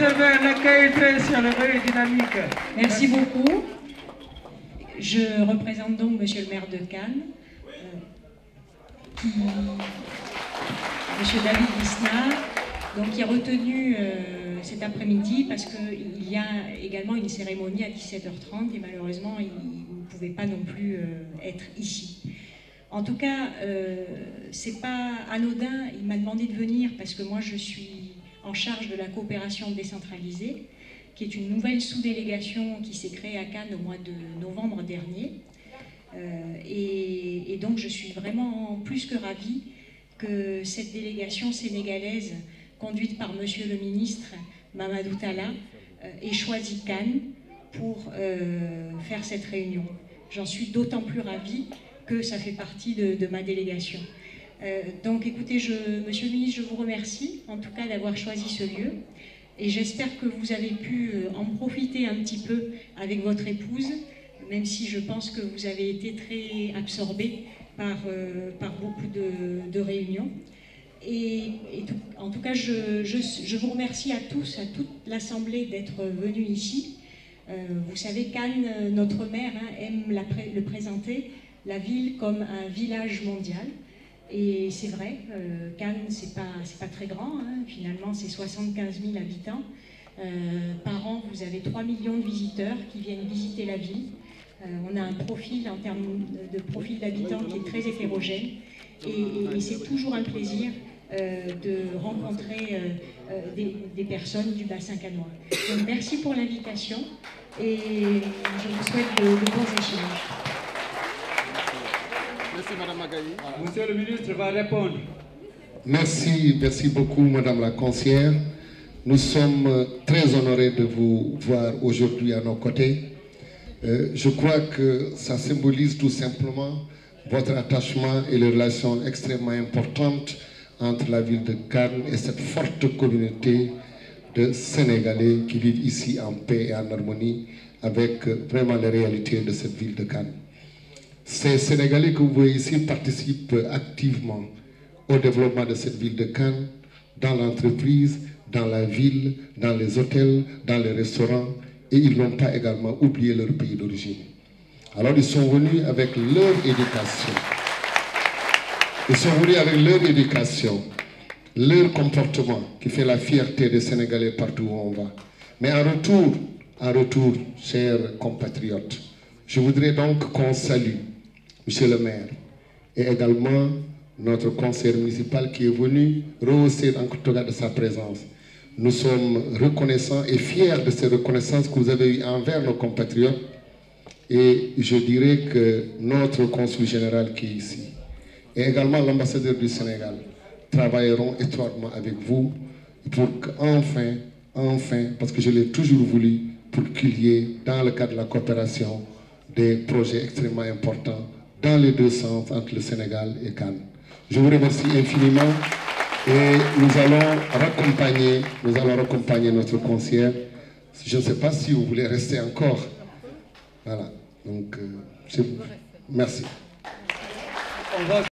Monsieur le maire, l'accueil est très chaleureux et dynamique. Merci beaucoup. Je représente donc Monsieur le maire de Cannes, Monsieur David Lisnard, donc qui est retenu cet après-midi parce qu'il y a également une cérémonie à 17h30 et malheureusement il ne pouvait pas non plus être ici. En tout cas, c'est pas anodin, il m'a demandé de venir parce que moi je suis en charge de la coopération décentralisée, qui est une nouvelle sous-délégation qui s'est créée à Cannes au mois de novembre dernier. Et donc je suis vraiment plus que ravie que cette délégation sénégalaise, conduite par Monsieur le ministre Mamadou Talla, ait choisi Cannes pour faire cette réunion. J'en suis d'autant plus ravie que ça fait partie de ma délégation. Donc écoutez, Monsieur le ministre, je vous remercie en tout cas d'avoir choisi ce lieu et j'espère que vous avez pu en profiter un petit peu avec votre épouse, même si je pense que vous avez été très absorbé par beaucoup de réunions. En tout cas, je vous remercie à tous, à toute l'Assemblée d'être venus ici. Vous savez, Cannes, notre maire aime le présenter, la ville comme un village mondial. Et c'est vrai, Cannes, c'est pas très grand, finalement c'est 75 000 habitants. Par an, vous avez 3 millions de visiteurs qui viennent visiter la ville. On a un profil en termes de profil d'habitants qui est très hétérogène. Et c'est toujours un plaisir de rencontrer des personnes du bassin cannois. Donc merci pour l'invitation et je vous souhaite de bons échanges. Merci Madame Magaï. Monsieur le ministre va répondre. Merci beaucoup Madame la conseillère. Nous sommes très honorés de vous voir aujourd'hui à nos côtés. Je crois que ça symbolise tout simplement votre attachement et les relations extrêmement importantes entre la ville de Cannes et cette forte communauté de Sénégalais qui vivent ici en paix et en harmonie avec vraiment les réalités de cette ville de Cannes. Ces Sénégalais que vous voyez ici participent activement au développement de cette ville de Cannes, dans l'entreprise, dans la ville, dans les hôtels, dans les restaurants, et ils n'ont pas également oublié leur pays d'origine. Alors ils sont venus avec leur éducation. Ils sont venus avec leur éducation, leur comportement qui fait la fierté des Sénégalais partout où on va. Mais en retour, chers compatriotes, je voudrais donc qu'on salue Monsieur le maire et également notre conseiller municipal qui est venu rehausser en tout cas de sa présence. Nous sommes reconnaissants et fiers de ces reconnaissances que vous avez eues envers nos compatriotes. Et je dirais que notre consul général qui est ici et également l'ambassadeur du Sénégal travailleront étroitement avec vous pour qu'enfin, parce que je l'ai toujours voulu, pour qu'il y ait dans le cadre de la coopération des projets extrêmement importants dans les deux sens entre le Sénégal et Cannes. Je vous remercie infiniment et nous allons raccompagner notre conseillère. Je ne sais pas si vous voulez rester encore. Voilà, donc merci.